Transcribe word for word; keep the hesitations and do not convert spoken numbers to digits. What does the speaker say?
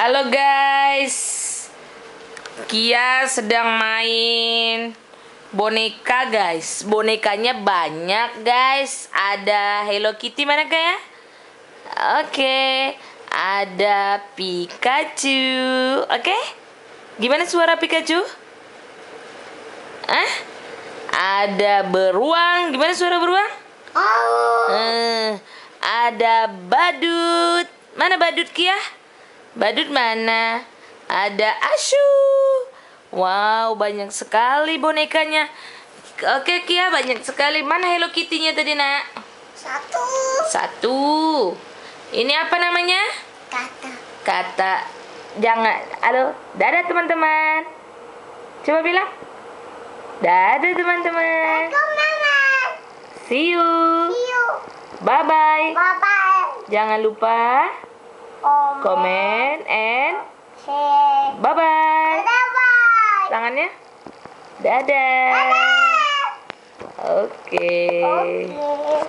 Halo guys, Kia sedang main boneka guys. Bonekanya banyak guys. Ada Hello Kitty, mana Kak? Oke, ada Pikachu. Oke, gimana suara Pikachu? Ah, ada beruang. Gimana suara beruang? Oh. Eh, ada badut. Mana badut Kia? Badut mana? Ada Asu. Wow, banyak sekali bonekanya. Oke Kia, banyak sekali. Mana Hello Kitty-nya tadi nak? Satu. Satu. Ini apa namanya? Kata. Kata. Jangan. Halo, dadah teman-teman. Coba bilang. Dadah teman-teman. Assalamualaikum. See you. See you. Bye-bye. Bye bye. Jangan lupa Om. comment and Share. bye-bye. Bye bye. Tangannya. Dadah. Oke. Oke.